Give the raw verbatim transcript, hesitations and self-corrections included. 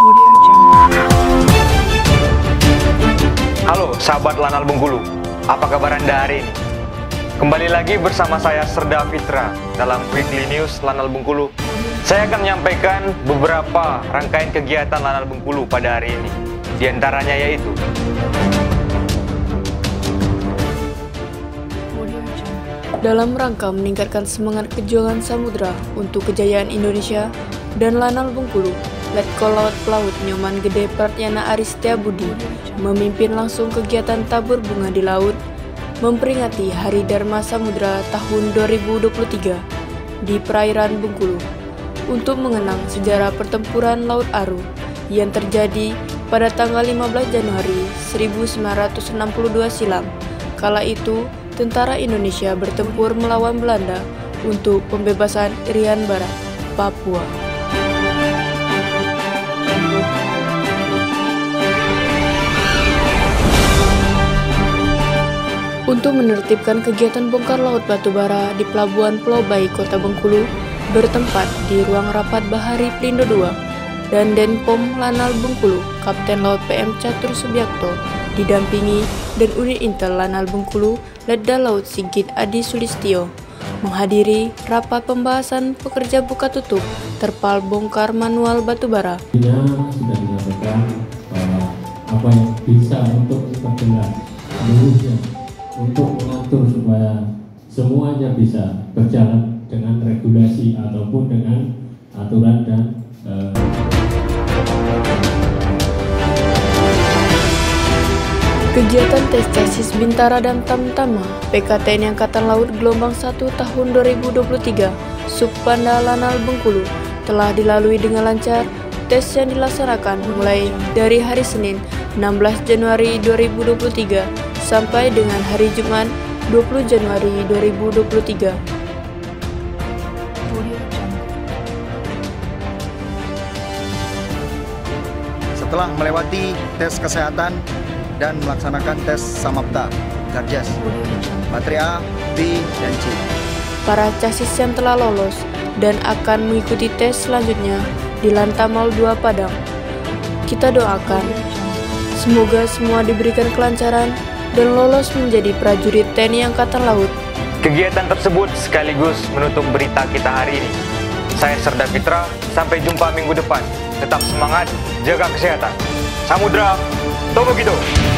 Halo sahabat Lanal Bengkulu, apa kabar Anda hari ini? Kembali lagi bersama saya Serda Fitra dalam Weekly News Lanal Bengkulu. Saya akan menyampaikan beberapa rangkaian kegiatan Lanal Bengkulu pada hari ini. Di antaranya yaitu dalam rangka meningkatkan semangat kejuangan samudra untuk kejayaan Indonesia dan Lanal Bengkulu, Letkol Laut Pelaut Nyoman Gede Pratyana Aris Setiabudi memimpin langsung kegiatan tabur bunga di laut memperingati Hari Dharma Samudra tahun dua ribu dua puluh tiga di perairan Bengkulu untuk mengenang sejarah pertempuran Laut Aru yang terjadi pada tanggal lima belas Januari seribu sembilan ratus enam puluh dua silam. Kala itu, tentara Indonesia bertempur melawan Belanda untuk pembebasan Irian Barat, Papua. Untuk menertibkan kegiatan bongkar laut batubara di Pelabuhan Pulau Bayi, Kota Bengkulu, bertempat di ruang rapat Bahari Pelindo dua dan Denpom Lanal Bengkulu, Kapten Laut P M Catur Subiakto, didampingi dan Unit Intel Lanal Bengkulu, Letda Laut Sigit Adi Sulistyo, menghadiri rapat pembahasan pekerja buka tutup terpal bongkar manual batubara. Sudah disampaikan bahwa apa yang bisa untuk diperjelas seluruhnya untuk mengatur supaya semuanya bisa berjalan dengan regulasi ataupun dengan aturan dan uh... Kegiatan tes chassis Bintara dan Tamtama P K T N Angkatan Laut Gelombang satu tahun dua ribu dua puluh tiga Subpanda Lanal Bengkulu telah dilalui dengan lancar. Tes yang dilaksanakan mulai dari hari Senin enam belas Januari dua ribu dua puluh tiga sampai dengan hari Jumat dua puluh Januari dua ribu dua puluh tiga. Setelah melewati tes kesehatan dan melaksanakan tes Samapta, Garjas, Materia A, B, dan C. Para chassis yang telah lolos dan akan mengikuti tes selanjutnya di Lantamal dua Padang. Kita doakan semoga semua diberikan kelancaran dan lolos menjadi prajurit T N I Angkatan Laut. Kegiatan tersebut sekaligus menutup berita kita hari ini. Saya Serda Fitra, sampai jumpa minggu depan. Tetap semangat, jaga kesehatan. Samudra, Tomo Gitu.